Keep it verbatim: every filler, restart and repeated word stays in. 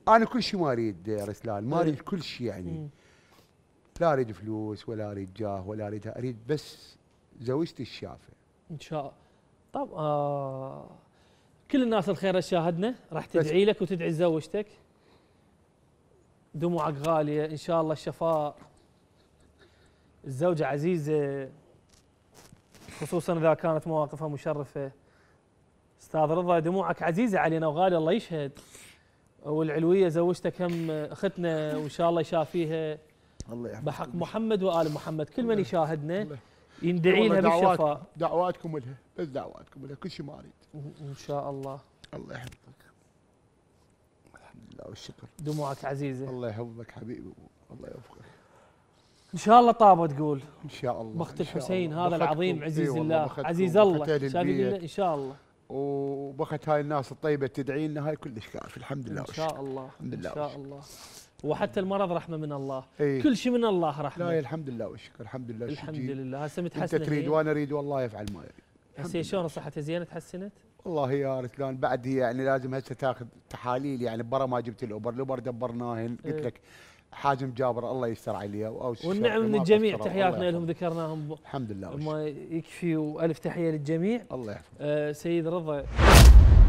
انا كل شيء ما اريد يا رسلان، ما إيه. اريد كل شيء يعني. مم. لا اريد فلوس ولا اريد جاه ولا اريد، اريد بس زوجتي الشافه. ان شاء الله. طب آه كل الناس الخير شاهدنا راح بس- تدعي لك وتدعي زوجتك. دموعك غاليه ان شاء الله الشفاء. الزوجه عزيزه خصوصا اذا كانت مواقفها مشرفه. استاذ رضا دموعك عزيزه علينا وغاليه الله يشهد. والعلويه زوجتك هم اختنا وان شاء الله يشافيها الله يحفظك. بحق محمد وال محمد. كل من يشاهدنا الله. يندعي لها والله بالشفاء دعواتكم دعواتكم لها، بس دعواتكم لها، كل شيء ما اريد. ان شاء الله. الله يحفظك. الحمد لله والشكر. دموعك عزيزه الله يحفظك حبيبي، الله يوفقك. ان شاء الله طابه تقول. ان شاء الله. بخت إن شاء الحسين الله. هذا بختكم. العظيم عزيز إي والله الله بختكم عزيز وبخت الله أهل شاهد البيت. الله ان شاء الله. وبخت هاي الناس الطيبه تدعي لنا، هاي كلش كافي. الحمد لله ان والشكر. شاء الله الحمد لله ان شاء الله. وحتى المرض رحمه من الله. إي. كل شيء من الله رحمه. لا الحمد لله والشكر. الحمد لله. الحمد شجي. لله. هسه انت متحسنه تريد هي. وانا اريد، والله يفعل ما يريد. هسه شلون صحتها زينه تحسنت؟ والله يا رسلان بعد هي يعني لازم هسه تاخذ تحاليل، يعني برا ما جبت الاوبر، الاوبر دبرناهن. قلت إيه. لك حازم جابر الله يستر عليه او والنعم من ما الجميع. قصروا. تحياتنا الله لهم يحفظهم. ذكرناهم الحمد لله والشكر. ما يكفي والف تحيه للجميع. الله يحفظك. آه سيد رضا